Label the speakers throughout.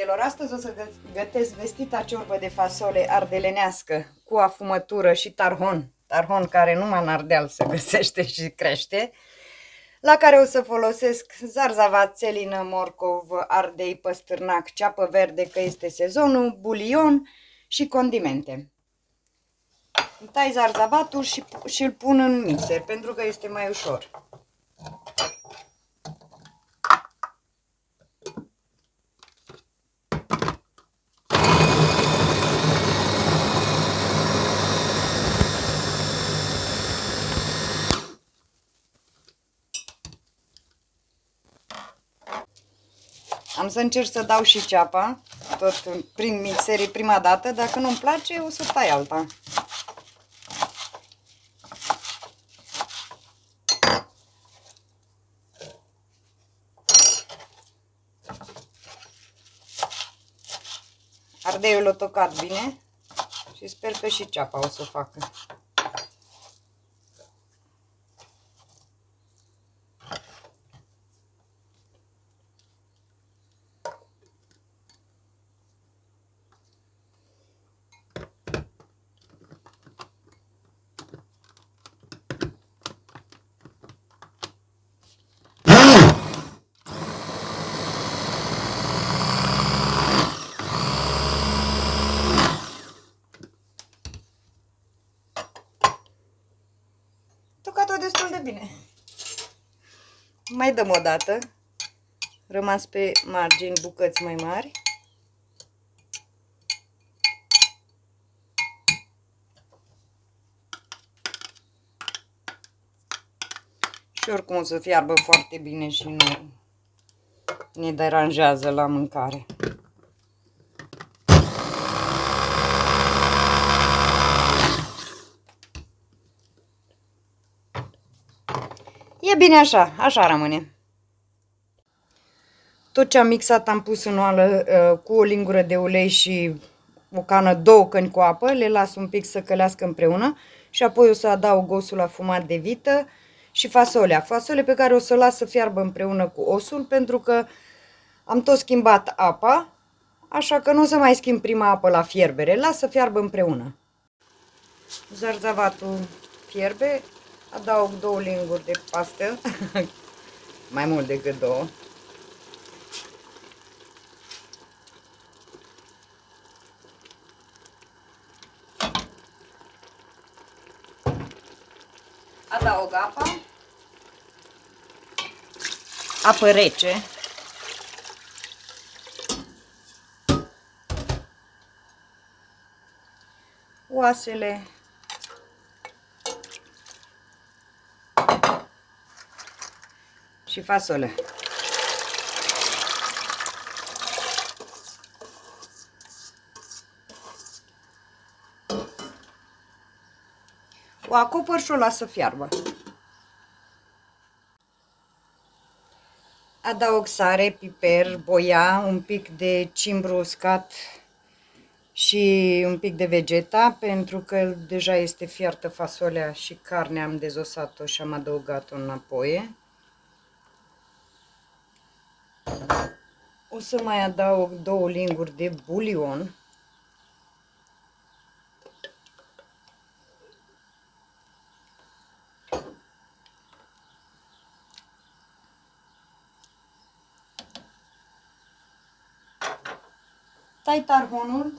Speaker 1: dragilor, astăzi o să gătesc vestita ciorbă de fasole ardelenească cu afumătură și tarhon. Tarhon care numai în Ardeal se găsește și crește. La care o să folosesc zarzavat, țelină, morcov, ardei, păstârnac, ceapă verde că este sezonul, bulion și condimente. Îmi tai zarzavatul și îl pun în mixer pentru că este mai ușor. Am să încerc să dau și ceapa, tot prin mixerii prima dată, dacă nu-mi place o să tai alta. Ardeiul l-a tocat bine și sper că și ceapa o să o facă. Tocat-o destul de bine. Mai dăm o dată. Rămas pe margini bucăți mai mari. Și oricum o să fiarbă foarte bine și nu ne deranjează la mâncare. E bine așa, așa rămâne. Tot ce am mixat am pus în oală cu o lingură de ulei și o cană, 2 căni cu apă, le las un pic să călească împreună și apoi o să adaug osul afumat de vită și fasolea. Fasole pe care o să o las să fiarbă împreună cu osul pentru că am tot schimbat apa, așa că nu o să mai schimb prima apă la fierbere, las să fiarbă împreună. Zarzavatul fierbe. Adaug 2 linguri de pastel, mai mult decât 2. Adaug apa, apă rece. Oasele. Și fasole. O acopăr și o las să fiarbă. Adaug sare, piper, boia, un pic de cimbru uscat și un pic de vegeta, pentru că deja este fiartă fasolea și carnea am dezosat-o și am adăugat-o înapoi. O să mai adaug 2 linguri de bulion. Tai tarhonul.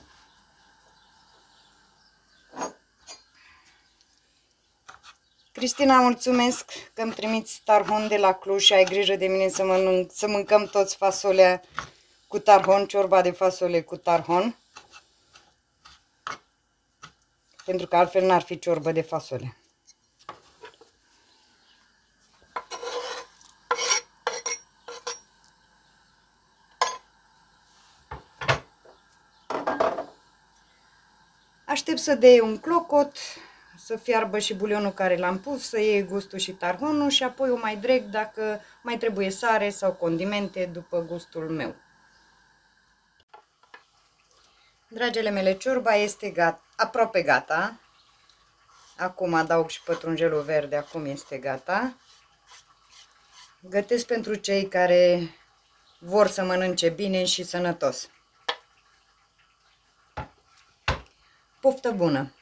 Speaker 1: Cristina, mulțumesc că îmi trimiți tarhon de la Cluj și ai grijă de mine să mâncăm toți fasolea cu tarhon, ciorba de fasole cu tarhon. Pentru că altfel n-ar fi ciorbă de fasole. Aștept să dea un clocot, să fiarbă și bulionul care l-am pus, să iei gustul și tarhonul și apoi o mai dreg dacă mai trebuie sare sau condimente după gustul meu. Dragile mele, ciorba este gata, aproape gata. Acum adaug și pătrunjelul verde, acum este gata. Gătesc pentru cei care vor să mănânce bine și sănătos. Poftă bună!